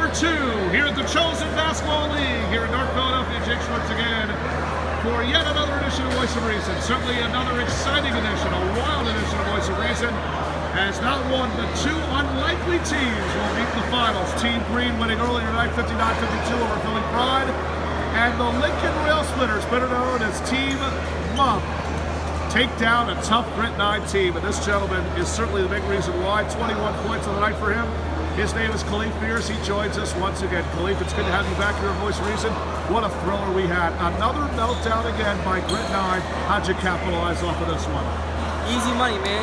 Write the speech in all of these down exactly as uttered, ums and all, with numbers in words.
two here at the Chosen Basketball League here in North Philadelphia. Jake Schwartz again for yet another edition of Voice of Reason. Certainly another exciting edition, a wild edition of Voice of Reason, as not one but two unlikely teams will meet in the finals. Team Green winning earlier tonight fifty-nine fifty-two over Philly Pride, and the Lincoln Rail Splitters, better known as Team Love, take down a tough Grit nine team. And this gentleman is certainly the big reason why. twenty-one points on the night for him. His name is Khalif Meares. He joins us once again. Khalif, it's good to have you back here on Voice of Reason. What a thriller we had. Another meltdown again by Grit nine. How'd you capitalize off of this one? Easy money, man.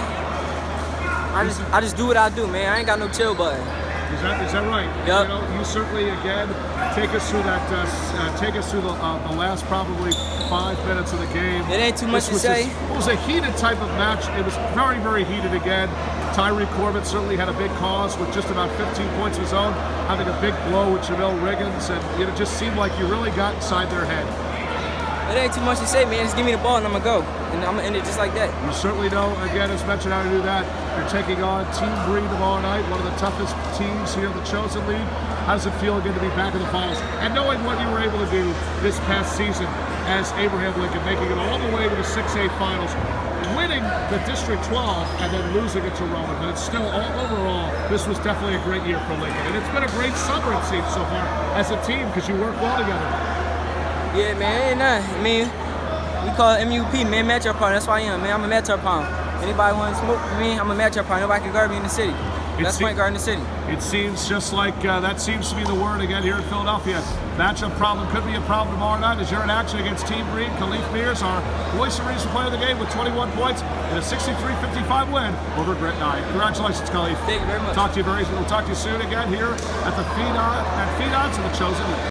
I just I just do what I do, man. I ain't got no chill button. Is that is that right? Yep. You know, you certainly again take us through that. Uh, uh, take us through the uh, the last probably five minutes of the game. It ain't too much this to say. A, it was a heated type of match. It was very very heated again. Tyree Corbett certainly had a big cause with just about fifteen points of his own, having a big blow with Jamel Riggins, and it just seemed like you really got inside their head. It ain't too much to say, man. Just give me the ball and I'm gonna go, and I'm gonna end it just like that. You certainly know, again, as mentioned, how to do that. You're taking on Team Green tomorrow night, one of the toughest teams here in the Chosen League. How does it feel again to be back in the finals, and knowing what you were able to do this past season as Abraham Lincoln, making it all the way to the six A finals, winning the District twelve and then losing it to Rowan? But it's still, all overall, this was definitely a great year for Lincoln, and it's been a great summer, it seems, so far as a team, because you work well together. Yeah, man, ain't nothing. I mean, we call it M U P, man, matchup partner. That's why I am, man. I'm a matchup partner. Anybody want to smoke with me? I'm a matchup partner. Nobody can guard me in the city. Best point guard in the city. It seems just like uh, that seems to be the word again here in Philadelphia. Matchup problem could be a problem tomorrow night as you're in action against Team Green. Khalif Meares, our Voice of Reason player of the game, with twenty-one points and a sixty-three fifty-five win over Grit nine. Congratulations, Khalif. Thank you very much. Talk to you very soon. We'll talk to you soon again here at the Phenom, at Phenoms in the Chosen League.